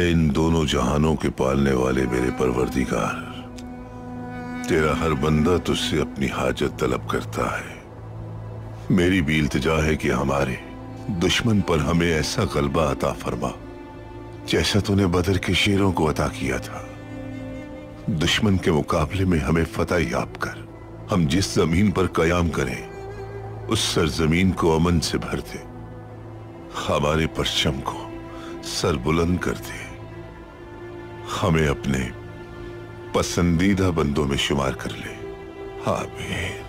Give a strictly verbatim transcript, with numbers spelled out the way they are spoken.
इन दोनों जहानों के पालने वाले मेरे परवरदिगार, तेरा हर बंदा तुझसे अपनी हाजत तलब करता है। मेरी भी इल्तिजा है कि हमारे दुश्मन पर हमें ऐसा गलबा अता फरमा जैसा तूने बदर के शेरों को अता किया था। दुश्मन के मुकाबले में हमें फतह याब कर हम जिस जमीन पर कयाम करें उस सरजमीन को अमन से भर दे, हमारे परचम को सर बुलंद कर दे, हमें अपने पसंदीदा बंदों में शुमार कर ले। आमीन।